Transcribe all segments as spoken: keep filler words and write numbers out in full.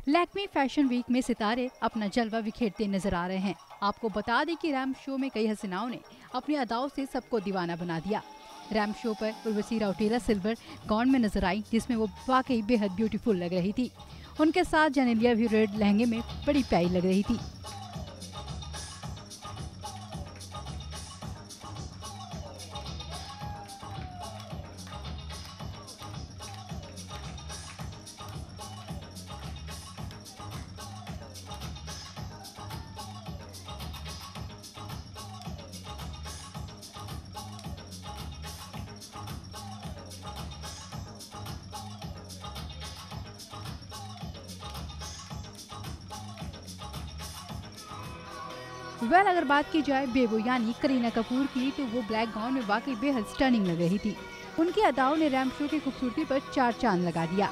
Lakme fashion week में सितारे अपना जलवा बिखेरते नजर आ रहे हैं। आपको बता दें कि रैम्प शो में कई हसीनाओं ने अपनी अदाओं से सबको दीवाना बना दिया। रैम्प शो पर उर्वशी राउटेला सिल्वर गाउन में नजर आई, जिसमें वो वाकई बेहद ब्यूटीफुल लग रही थी। उनके साथ जेनेलिया भी रेड लहंगे में बड़ी प्यारी लग रही थी। वेल well, अगर बात की जाए बेबो यानी करीना कपूर की, तो वो ब्लैक गाउन में वाकई बेहद स्टनिंग लग रही थी। उनकी अदाओं ने रैम्प शो की खूबसूरती पर चार चांद लगा दिया।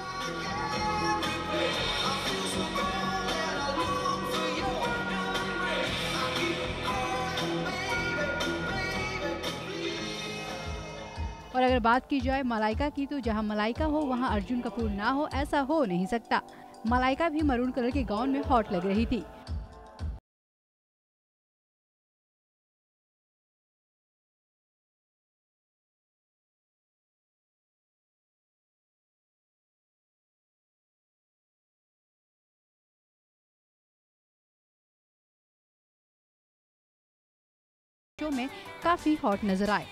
और अगर बात की जाए मलाइका की, तो जहां मलाइका हो वहां अर्जुन कपूर ना हो, ऐसा हो नहीं सकता। मलाइका भी मरून कलर के गाउन में हॉट लग रही थी। शो में काफी हॉट नजर आए।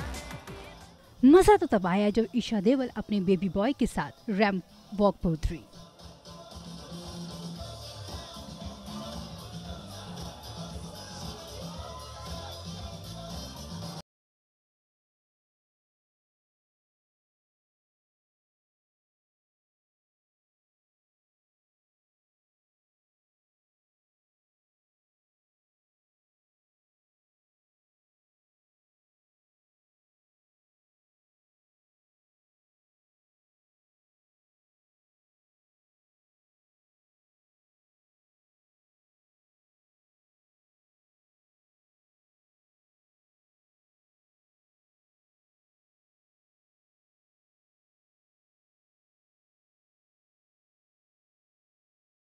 मजा तो तब आया जब ईशा देओल अपने बेबी बॉय के साथ रैम्प वॉक पर उतरी।